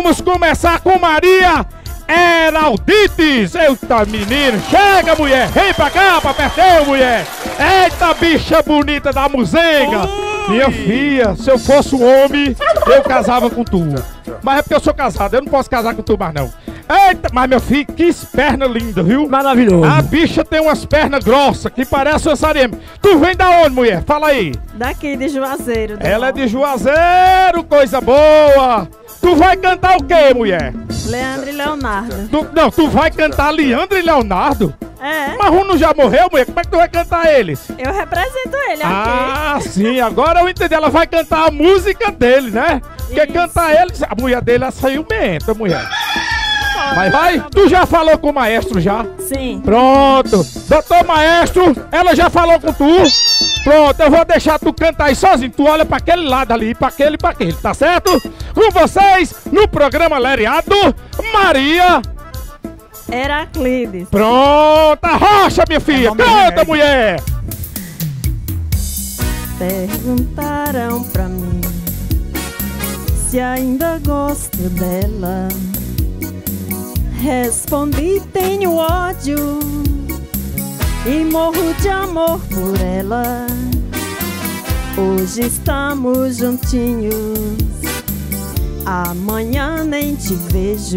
vamos começar com Maria Heraldites. Eita, menino, chega, mulher, vem pra cá, pra perto, mulher. Eita, bicha bonita da muzenga. Minha filha, se eu fosse um homem, eu casava com tu. Mas é porque eu sou casado, eu não posso casar com tu mais não. Eita, mas meu filho, que perna linda, viu? Maravilhoso. A bicha tem umas pernas grossas que parece uma sarema. Tu vem da onde, mulher? Fala aí. Daqui de Juazeiro. Ela é de Juazeiro, coisa boa. Tu vai cantar o quê, mulher? Leandro e Leonardo. Tu vai cantar Leandro e Leonardo? É. Mas um não já morreu, mulher? Como é que tu vai cantar eles? Eu represento ele aqui. Ah, sim, agora eu entendi. Ela vai cantar a música dele, né? Porque cantar eles, a mulher dele é ciumenta, mulher. Mas vai, tu já falou com o maestro já? Sim. Pronto. Doutor Maestro, ela já falou com tu? Pronto, eu vou deixar tu cantar aí sozinho. Tu olha pra aquele lado ali, pra aquele, tá certo? Com vocês, no programa Leriado, Maria Heraclides. Pronto, arrocha, minha filha. Canta, mulher. Perguntaram pra mim se ainda gosto dela. Respondi, tenho ódio e morro de amor por ela. Hoje estamos juntinhos, amanhã nem te vejo.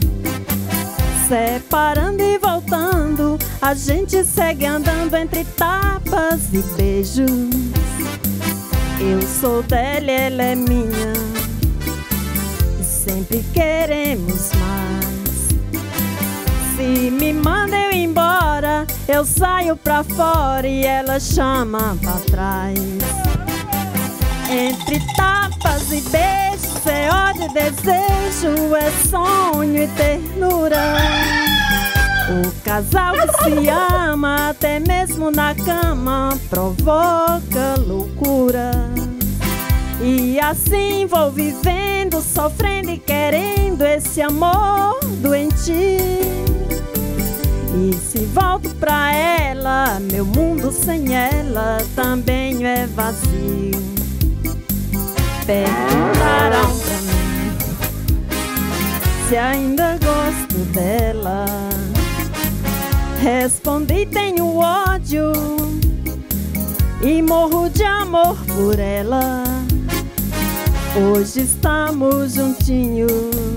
Separando e voltando, a gente segue andando entre tapas e beijos. Eu sou dela, ela é minha, e sempre queremos mais. Se me manda eu embora, eu saio pra fora e ela chama pra trás. Entre tapas e beijos, é ódio e desejo, é sonho e ternura. O casal que se ama, até mesmo na cama, provoca loucura. E assim vou vivendo, sofrendo e querendo esse amor doentio. E se volto pra ela, meu mundo sem ela também é vazio. Perguntaram pra mim se ainda gosto dela. Respondi, tenho ódio e morro de amor por ela. Hoje estamos juntinhos,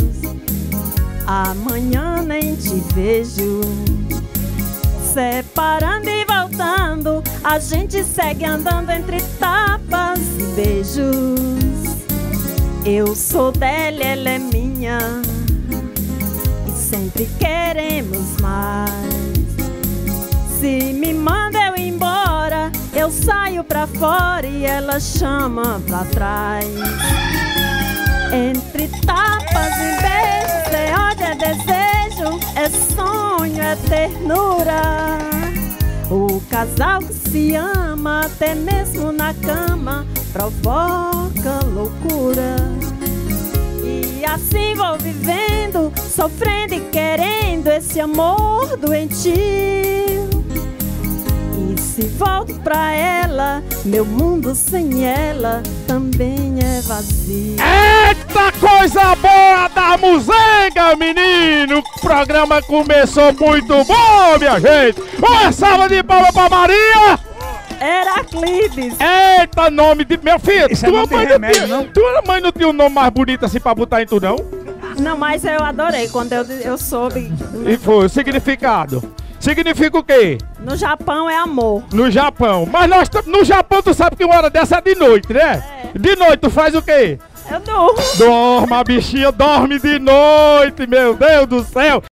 amanhã nem te vejo. Separando e voltando, a gente segue andando entre tapas e beijos. Eu sou dela, ela é minha, e sempre queremos mais. Se me manda eu embora, eu saio pra fora e ela chama pra trás. Entre tapas e beijos, é ódio, é desejo, é sonho, é ternura. O casal que se ama, até mesmo na cama, provoca loucura. E assim vou vivendo, sofrendo e querendo esse amor doentio. E se volto pra ela, meu mundo sem ela também é vazio. Eita, coisa boa da muzenga, menino! O programa começou muito bom, minha gente! Uma salva de palmas pra Maria Heraclides. Eita, nome de... Meu filho, tua mãe não tinha um nome mais bonito assim pra botar em tu, não? Não, mas eu adorei quando eu soube. E foi, o significado? Significa o quê? No Japão é amor. No Japão. Mas nós no Japão tu sabe que uma hora dessa é de noite, né? É. De noite tu faz o quê? Eu durmo. Dorme, a bichinha dorme de noite, meu Deus do céu.